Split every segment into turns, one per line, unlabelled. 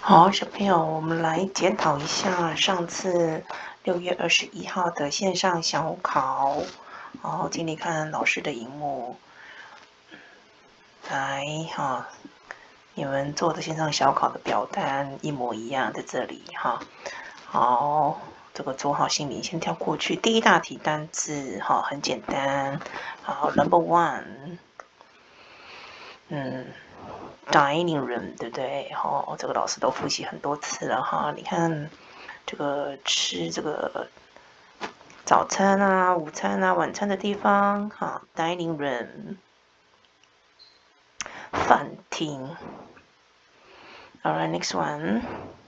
好，小朋友，我们来检讨一下上次6月21号的线上小考。好，请你看老师的荧幕，来哈，你们做的线上小考的表单一模一样，在这里哈。好，这个做好心理，先跳过去。第一大题单字，哈，很简单。好 ，Number one，dining room， 对不对？哦，这个老师都复习很多次了哈。你看，这个吃这个早餐啊、午餐啊、晚餐的地方，哈 ，dining room， 饭厅。Alright, next one.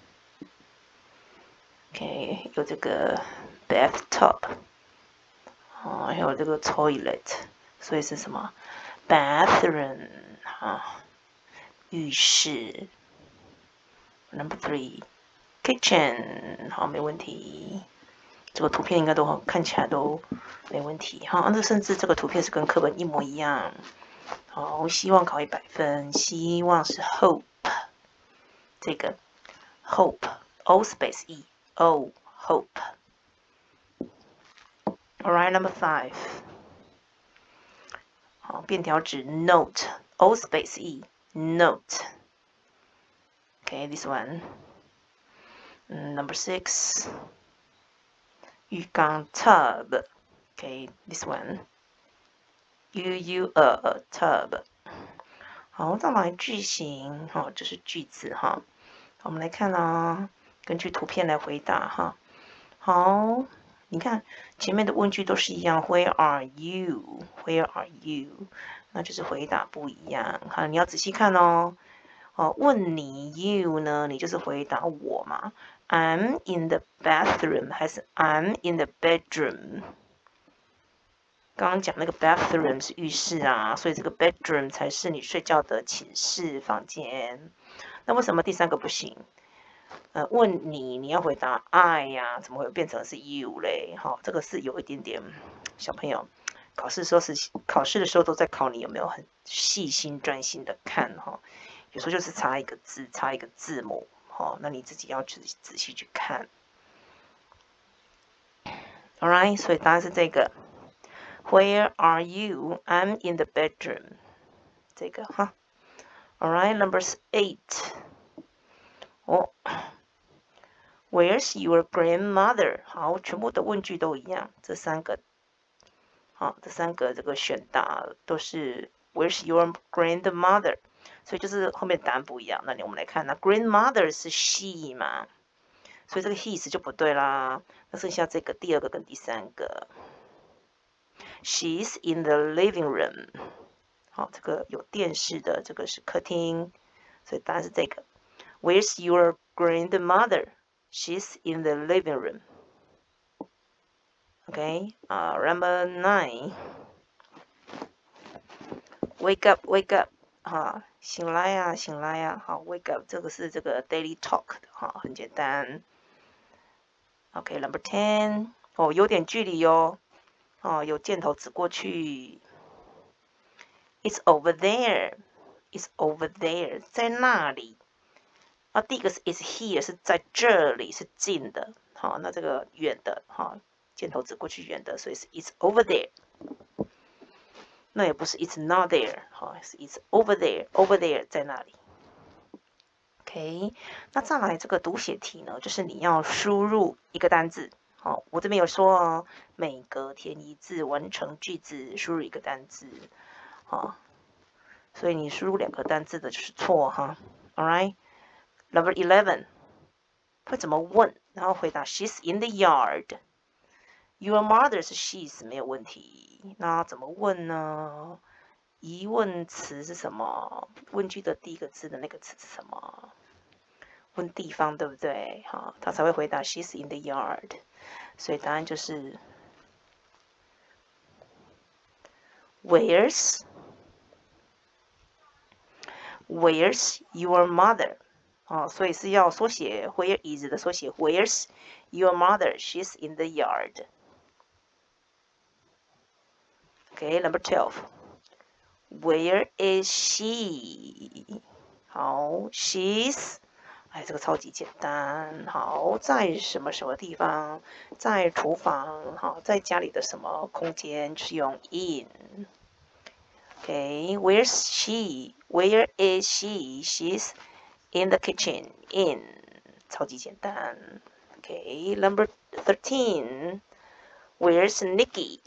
OK， 有这个 bathtub， 哦，还有这个 toilet， 所以是什么 bathroom 啊，浴室。Number 3, kitchen， 好，没问题。这个图片应该都看起来都没问题哈，那甚至这个图片是跟课本一模一样。好，希望考100分，希望是 hope， 这个 hope O space E O hope。 Alright, number 5， 好，便条纸 note O space E note。 Okay, this one. Number 6， 浴缸 tub。 Okay, this one. tub。 好，再来句型，哈，这是句子哈。我们来看啊，根据图片来回答哈。好，你看前面的问句都是一样 ，Where are you? Where are you? 那就是回答不一样。好，你要仔细看哦。哦，问你 you 呢，你就是回答我嘛。I'm in the bathroom 还是 I'm in the bedroom？刚刚讲那个 bathroom 是浴室啊，所以这个 bedroom 才是你睡觉的寝室房间。那为什么第3个不行？问你，你要回答 I 呀，怎么会变成是 you 嘞？好，这个是有一点点小朋友考试的时候都在考你有没有很细心专心的看哈。有时候就是差一个字，差一个字母，好，那你自己要仔细去看。Alright， 所以答案是这个。Where are you? I'm in the bedroom. 这个哈。Alright, number 8。哦。Where's your grandmother? 好，全部的问句都一样，这3个，好，这3个这个选答都是 Where's your grandmother？ 所以就是后面答案不一样。那我们来看，那 grandmother 是 she 嘛，所以这个 his 就不对啦。那剩下这个第2个跟第3个 ，She's in the living room。好，这个有电视的，这个是客厅，所以答案是这个。Where's your grandmother? She's in the living room. Okay, number 9. Wake up, wake up. 哈，醒来呀，醒来呀。好 ，wake up 这个是这个 daily talk 的哈，很简单。Okay, number 10. 哦，有点距离哦。哦，有箭头指过去。It's over there. It's over there. 在那里。啊，第一个是 is here， 是在这里，是近的。好，那这个远的，哈，箭头指过去远的，所以是 it's over there。那也不是 it's not there， 好，是 it's over there，over there 在那里。OK， 那再来这个读写题呢，就是你要输入一个单字。好，我这边有说哦，每隔填一字，完成句子，输入一个单字。好，所以你输入2个单字的就是错哈。All right。Number 11， 会怎么问？然后回答 She's in the yard。 Your mother 是 she's 没有问题。那怎么问呢？疑问词是什么？问句的第1个字的那个词是什么？问地方对不对？好，他才会回答 She's in the yard。所以答案就是 Where's your mother？ 哦，所以是要缩写 Where is 的缩写 Where's your mother? She's in the yard. Okay, number 12. Where is she? 好 ，she's 哎，这个超级简单。好，在什么什么地方？在厨房。好，在家里的什么空间？是用 in。Okay, where's she? Where is she? She's in the kitchen. In. 超级简单。Okay, number 13. Where's Nikki?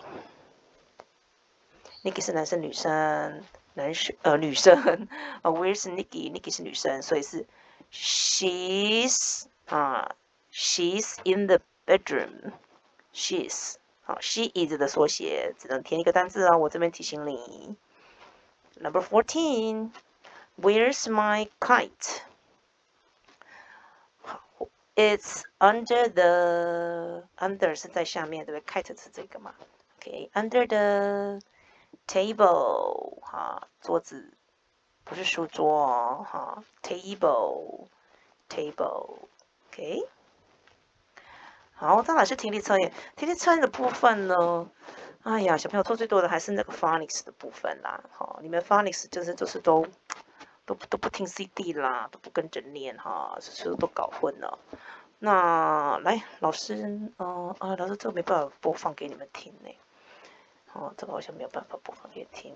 Nikki 是男生女生？女生。Where's Nikki? Nikki 是女生，所以是 she's she's in the bedroom. She's she is 的缩写，只能填一个单字哦。我这边提醒你。Number 14. Where's my kite? It's under the under 是在下面，对不对 ？Kite 是这个嘛 ？OK, under the table 哈，桌子不是书桌哦哈 ，table OK。好，再来是听力测验。听力测验的部分呢，哎呀，小朋友错最多的还是那个 phonics 的部分啦。好，你们 phonics 就是都不听 CD 啦，都不跟着念哈，是都搞混了。那来，老师，老师这个没办法播放给你们听呢。这个好像没有办法播放给你听。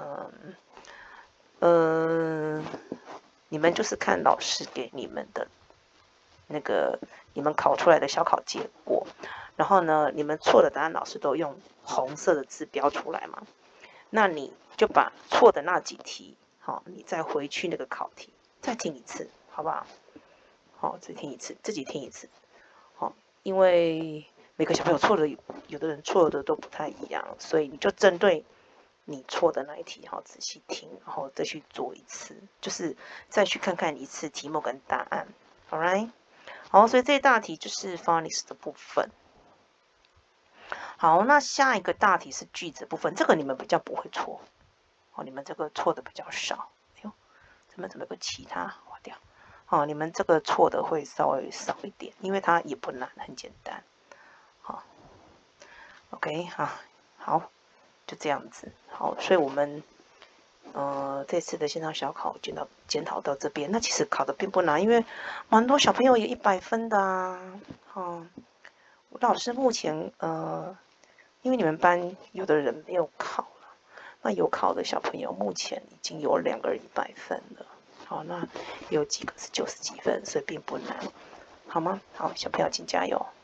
你们就是看老师给你们的那个你们考出来的小考结果，然后呢，你们错的答案老师都用红色的字标出来嘛。那你就把错的那几题，你再回去那个考题再听一次，好不好？再听一次，自己听一次。因为每个小朋友错的，有的人错的都不太一样，所以你就针对你错的那一题，仔细听，然后再去做一次，就是再去看看一次题目跟答案。All right， 好，所以这一大题就是 phonics 的部分。好，那下一个大题是句子部分，这个你们比较不会错，你们这个错的比较少。哎呦，这边怎么有个其他划掉？你们这个错的会稍微少一点，因为它也不难，很简单。OK 好，就这样子。好，所以我们这次的线上小考检讨到这边，那其实考的并不难，因为蛮多小朋友也100分的啊。老师目前因为你们班有的人没有考了，那有考的小朋友目前已经有2个人100分了。好，那有几个是90几分，所以并不难，好吗？好，小朋友请加油。